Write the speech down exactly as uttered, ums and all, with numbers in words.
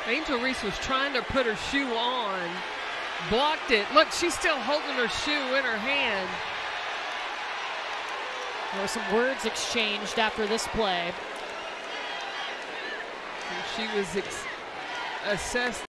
Angel Reese was trying to put her shoe on, blocked it. Look, she's still holding her shoe in her hand. There were some words exchanged after this play. And she was ex assessed.